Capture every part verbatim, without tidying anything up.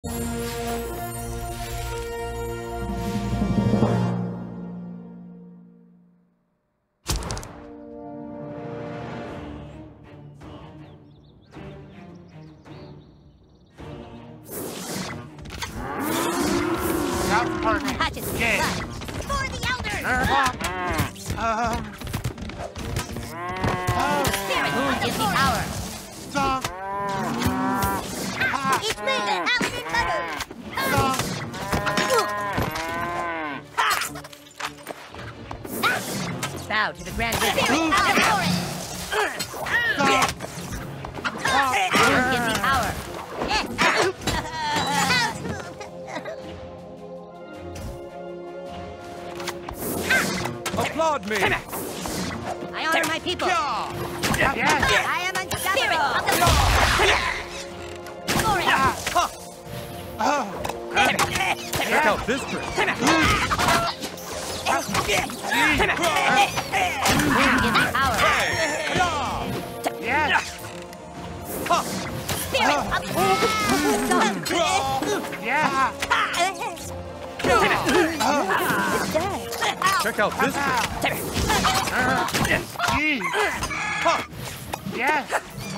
Hatches, yeah. For the elders! Uh, um... Oh, Spirit, who gives me power? Stop! Ah, it's me, Paladin Butter! Stop! Bow to the Grand Wizard. Spirit, Power for it! Stop! Who gives me power? Applaud me! I honor my people. Yeah. I am unstoppable. Glory. Oh. Check out this trick! Who gives me power? Yes. Spirit of Yeah. Check out this trick! Gee. Yes.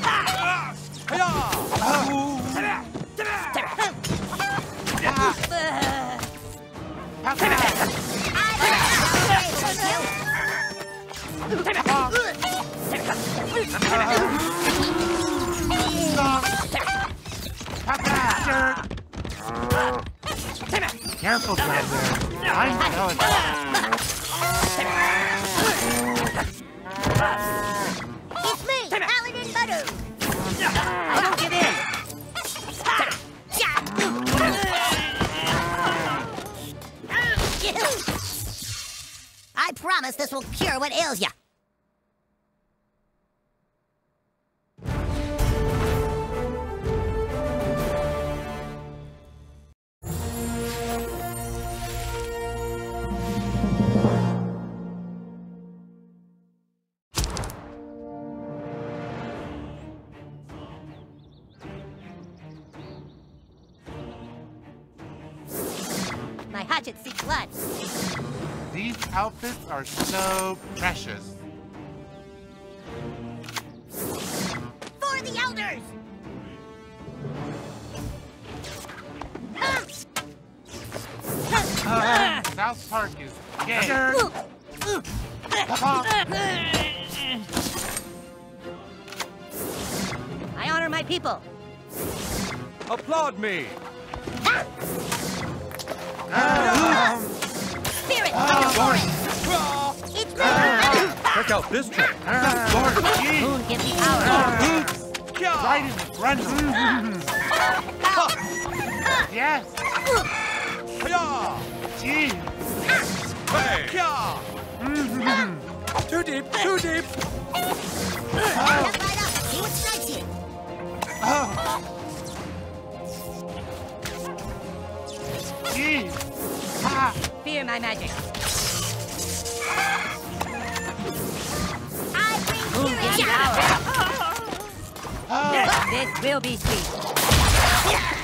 Careful, Commander. I know it. It's me, Paladin Butter. I won't give in. I promise this will cure what ails ya. My hatchet seeks blood. These outfits are so precious. For the elders! Uh, South Park is gay. I honor my people. Applaud me! Um, Spirit, Oh. come for it! It's me! Check out this trick! Lord, gee. Moon gives me power. Boots. Right in the front. Yes. Gee. Too deep, too deep! Step right up. See what strikes you. Oh. Gee. Ah. Fear my magic. I bring Moon gives me power. Oh. This will be sweet.